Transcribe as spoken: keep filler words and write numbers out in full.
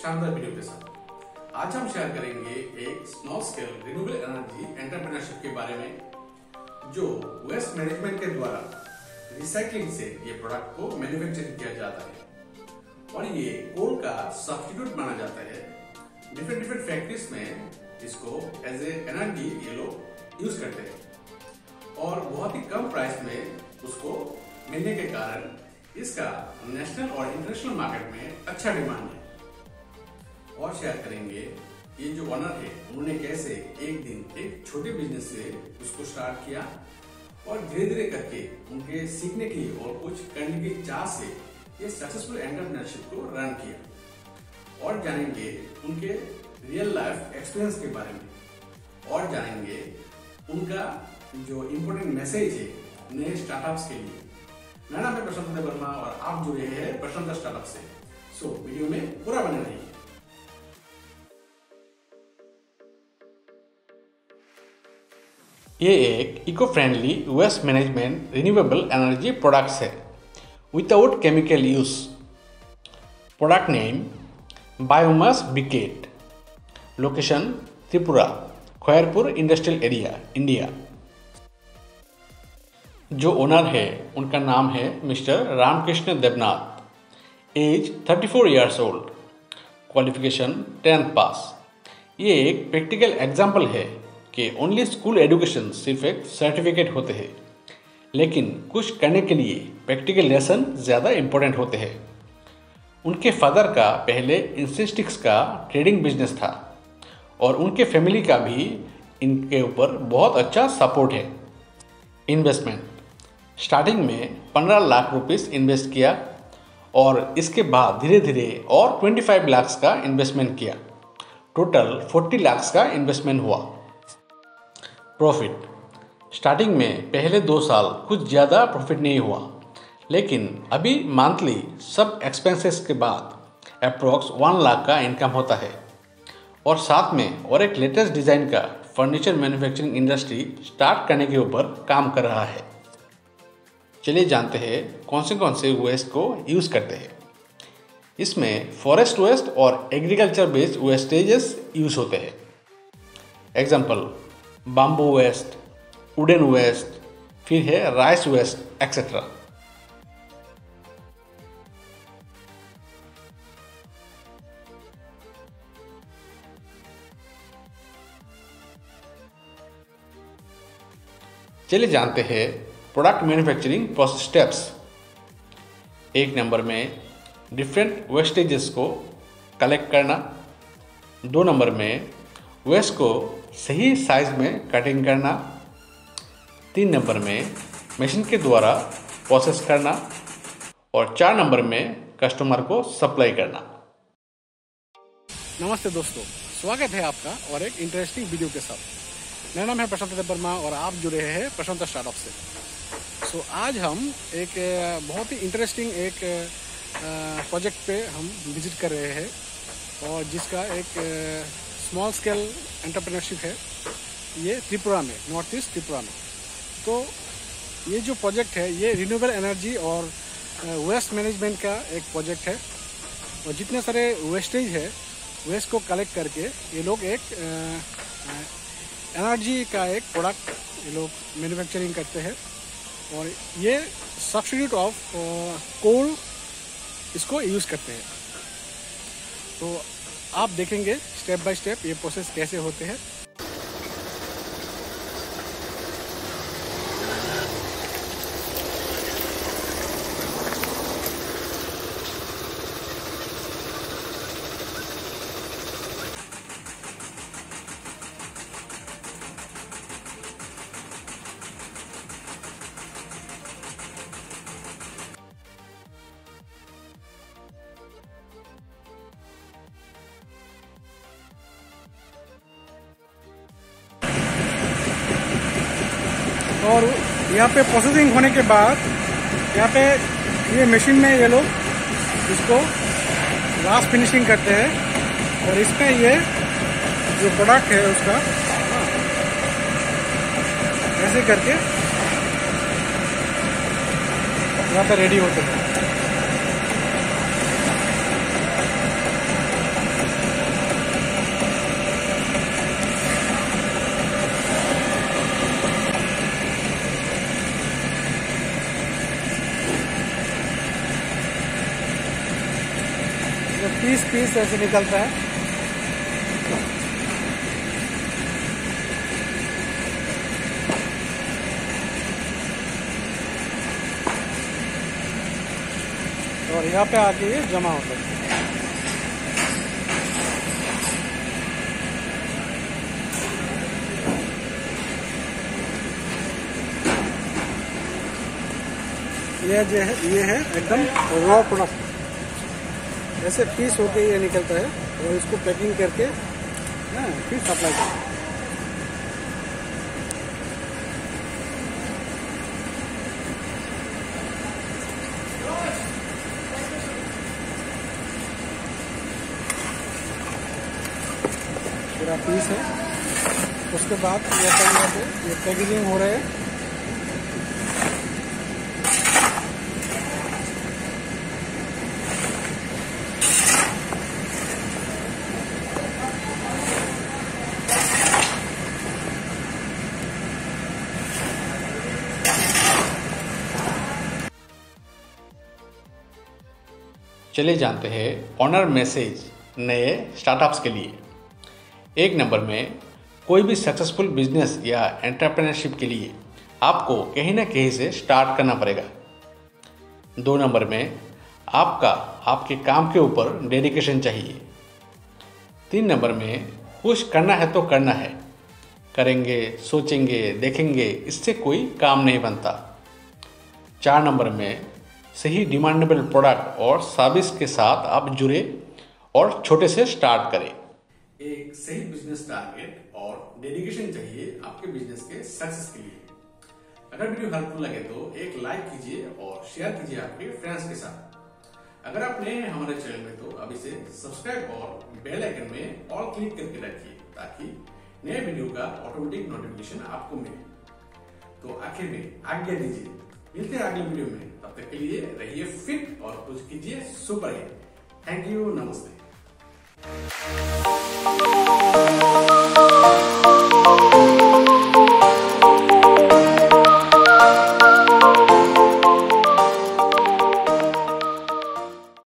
शानदार वीडियो के साथ। आज हम शेयर करेंगे एक small scale renewable energy entrepreneurship के बारे में, जो वेस्ट मैनेजमेंट के द्वारा रिसाइकलिंग से ये प्रोडक्ट को मैन्युफैक्चरिंग किया जाता है और ये कोल का सब्स्टिट्यूट माना जाता है। डिफरेंट डिफरेंट फैक्ट्रीज में इसको एज ए एनर्जी ये लोग यूज करते हैं और बहुत ही कम प्राइस में उसको मिलने के कारण इसका नेशनल और इंटरनेशनल मार्केट में अच्छा डिमांड है। और शेयर करेंगे ये जो ओनर है उन्होंने कैसे एक दिन एक छोटे बिजनेस से उसको स्टार्ट किया और धीरे धीरे करके उनके सीखने की और कुछ करने की चाह से ये सक्सेसफुल एंटरप्रेन्योरशिप को रन किया। और जानेंगे उनके रियल लाइफ एक्सपीरियंस के बारे में और जानेंगे उनका जो इम्पोर्टेंट मैसेज है नए स्टार्टअप्स के लिए। मेरा नाम है प्रशांत वर्मा और आप जुड़े हैं प्रशांत स्टार्टअप से। सो वीडियो में पूरा बने रहिए। ये एक eco friendly waste management renewable energy products है without chemical use. Product name biomass briquette, location Tripura, Khairpur industrial area, India. जो ओनर है उनका नाम है मिस्टर रामकृष्ण देवनाथ, एज चौंतीस years old, qualification tenth pass. ये एक प्रैक्टिकल एग्जाम्पल है कि ओनली स्कूल एजुकेशन सिर्फ एक सर्टिफिकेट होते हैं, लेकिन कुछ करने के लिए प्रैक्टिकल लेसन ज़्यादा इम्पोर्टेंट होते हैं। उनके फादर का पहले इंसेस्टिक्स का ट्रेडिंग बिजनेस था और उनके फैमिली का भी इनके ऊपर बहुत अच्छा सपोर्ट है। इन्वेस्टमेंट स्टार्टिंग में पंद्रह लाख रुपीस इन्वेस्ट किया और इसके बाद धीरे धीरे और पच्चीस लाख का इन्वेस्टमेंट किया। टोटल चालीस लाख का इन्वेस्टमेंट हुआ। प्रॉफिट स्टार्टिंग में पहले दो साल कुछ ज़्यादा प्रॉफिट नहीं हुआ, लेकिन अभी मंथली सब एक्सपेंसेस के बाद अप्रॉक्स वन लाख का इनकम होता है और साथ में और एक लेटेस्ट डिज़ाइन का फर्नीचर मैन्युफैक्चरिंग इंडस्ट्री स्टार्ट करने के ऊपर काम कर रहा है। चलिए जानते हैं कौन से कौन से वेस्ट को यूज़ करते हैं। इसमें फॉरेस्ट वेस्ट और एग्रीकल्चर बेस्ड वेस्टेजेस यूज होते हैं। Example bamboo waste, wooden waste, फिर है राइस वेस्ट एक्सेट्रा। चलिए जानते हैं प्रोडक्ट मैन्युफैक्चरिंग प्रोसेस स्टेप्स। एक नंबर में डिफरेंट वेस्टेजेस को कलेक्ट करना। दो नंबर में वेस्ट को सही साइज में कटिंग करना। तीन नंबर में मशीन के द्वारा प्रोसेस करना और चार नंबर में कस्टमर को सप्लाई करना। नमस्ते दोस्तों, स्वागत है आपका और एक इंटरेस्टिंग वीडियो के साथ। मेरा नाम है प्रशांत वर्मा और आप जुड़े हैं प्रशांत स्टार्टअप से। सो so, आज हम एक बहुत ही इंटरेस्टिंग एक प्रोजेक्ट पे हम विजिट कर रहे हैं और जिसका एक स्मॉल स्केल एंटरप्रेन्योरशिप है। ये त्रिपुरा में, नॉर्थ ईस्ट त्रिपुरा में। तो ये जो प्रोजेक्ट है ये रिन्यूएबल एनर्जी और वेस्ट मैनेजमेंट का एक प्रोजेक्ट है और जितने सारे वेस्टेज है वेस्ट को कलेक्ट करके ये लोग एक एनर्जी का एक प्रोडक्ट ये लोग मैन्युफैक्चरिंग करते हैं और ये सब्स्टिट्यूट ऑफ कोल इसको यूज़ करते हैं। तो आप देखेंगे स्टेप बाय स्टेप ये प्रोसेस कैसे होते हैं। और यहाँ पे प्रोसेसिंग होने के बाद यहाँ पे ये मशीन में ये लोग इसको लास्ट फिनिशिंग करते हैं और इसमें ये जो प्रोडक्ट है उसका ऐसे करके यहाँ पे रेडी होते हैं। पीस पीस ऐसे निकलता है। और यहाँ पे आके ये जमा होता है। ये जो है ये है एकदम रॉ प्रोडक्ट, ऐसे पीस होके ये निकलता है और इसको पैकिंग करके ना फिर सप्लाई करते हैं। पूरा पीस है। उसके बाद ये ये पैकेजिंग हो रहा है। चलिए जानते हैं ऑनर मैसेज नए स्टार्टअप्स के लिए। एक नंबर में, कोई भी सक्सेसफुल बिजनेस या एंटरप्रेन्योरशिप के लिए आपको कहीं ना कहीं से स्टार्ट करना पड़ेगा। दो नंबर में, आपका आपके काम के ऊपर डेडिकेशन चाहिए। तीन नंबर में, कुछ करना है तो करना है, करेंगे सोचेंगे देखेंगे इससे कोई काम नहीं बनता। चार नंबर में, सही डिमांडेबल प्रोडक्ट और सर्विस के साथ आप जुड़े और छोटे से स्टार्ट करें। एक सही बिजनेस टारगेट और डेडिकेशन चाहिए आपके बिजनेस के सक्सेस के लिए। अगर वीडियो हेल्पफुल लगे तो एक लाइक कीजिए और शेयर कीजिए आपके फ्रेंड्स के साथ। अगर आप नए हैं हमारे चैनल में तो अभी से सब्सक्राइब और बेल आइकन में ऑल क्लिक करके रखिए ताकि नए वीडियो का ऑटोमेटिक नोटिफिकेशन आपको मिले। तो आखिर में आज्ञा दीजिए, मिलते हैं अगले वीडियो में। तब तक के लिए रहिए फिट और कुछ कीजिए सुपर हिट। थैंक यू, नमस्ते।